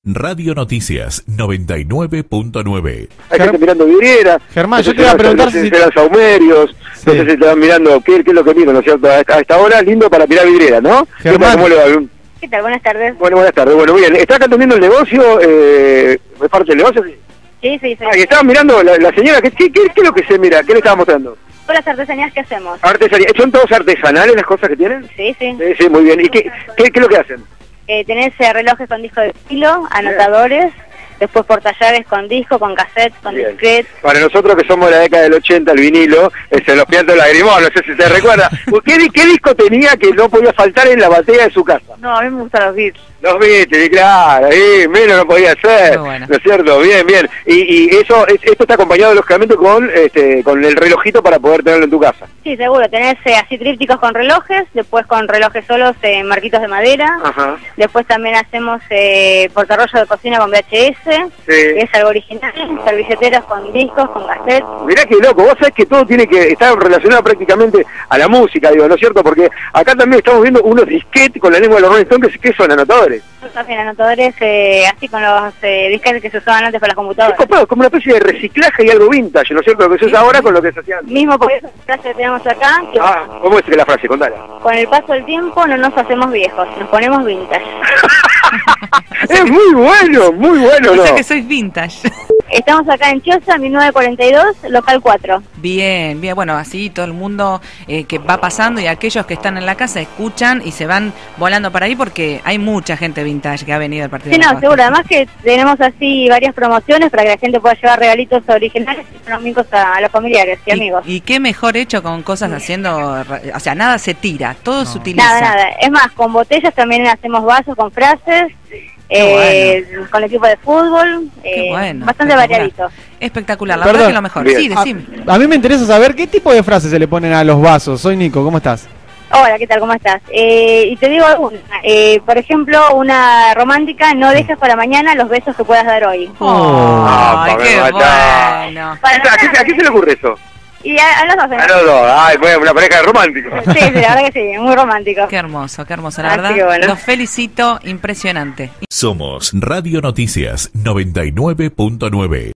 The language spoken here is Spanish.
Radio Noticias 99.9. Hay gente mirando vidriera. Germán, yo te iba a preguntar si eran saumerios, Sí. no sé si estaban mirando qué es lo que miran, ¿no es cierto? A esta hora lindo para mirar vidriera, ¿no? Germán. ¿Cómo le va? ¿Qué tal? Buenas tardes. Bueno, buenas tardes. Bueno, bien, ¿está acá atendiendo el negocio? ¿Es parte del negocio? Sí, sí, sí. Ah, y estaba mirando la señora, ¿qué es lo que se mira? ¿Qué le estaba mostrando? Con las artesanías que hacemos. Artesanía. ¿Son todos artesanales las cosas que tienen? Sí, sí. Sí, muy bien. ¿Y qué es lo que hacen? Tenés relojes con disco de estilo, anotadores, después portallaves con disco, con cassette, con Bien. disquete. Para nosotros que somos de la década del 80, el vinilo, los piantos lagrimón, no sé si te recuerda. ¿Qué disco tenía que no podía faltar en la batería de su casa? No, a mí me gustan los beats. Los Beatles, claro, menos no podía ser, Muy bueno. ¿no es cierto? Bien, bien. Y esto está acompañado lógicamente con el relojito para poder tenerlo en tu casa. Sí, seguro. Tenés así trípticos con relojes, después con relojes solos, marquitos de madera. Ajá. Después también hacemos portarrollo de cocina con VHS, que es algo original, servilleteros con discos, con cassette. Mirá qué loco, vos sabés que todo tiene que estar relacionado prácticamente a la música, digo, ¿no es cierto? Porque acá también estamos viendo unos disquetes con la lengua de los Rolling Stones que son anotadores. También anotadores así con los disquetes que se usaban antes para las Es computadoras. copado, como una especie de reciclaje y algo vintage, ¿no es cierto? Lo que se usa ahora con lo que se hacía antes. Mismo por esa frase que tenemos acá, que ¿Cómo es que la frase? Contala. con el paso del tiempo no nos hacemos viejos, nos ponemos vintage. Es muy bueno, O ¿no? sea que sois vintage. Estamos acá en Chiosa, 1942, local 4. Bien, bien, bueno, así todo el mundo que va pasando y aquellos que están en la casa escuchan y se van volando para ahí porque hay mucha gente vintage que ha venido al partido. Sí, de no, la seguro. Además que tenemos así varias promociones para que la gente pueda llevar regalitos originales y económicos a los familiares y amigos. Y qué mejor hecho con cosas haciendo, o sea, nada se tira, todo se utiliza. Nada, nada. Es más, con botellas también hacemos vasos con frases, con el equipo de fútbol, Qué bueno, bastante espectacular. variadito. Espectacular, la Perdón. verdad que lo mejor. Bien. Sí, decime. a mí me interesa saber qué tipo de frases se le ponen a los vasos. Soy Nico, ¿cómo estás? Hola, ¿qué tal? ¿Cómo estás? Y te digo alguna. Por ejemplo, una romántica, no dejes para mañana los besos que puedas dar hoy. Ay, me qué mataste. bueno. Para ¿A qué se le ocurre eso? Y a los dos. A los dos. Ay, bueno, una pareja de románticos. Sí, sí, la verdad que sí, muy romántico. Qué hermoso, la Así verdad. que bueno. Los felicito, impresionante. Somos Radio Noticias 99.9.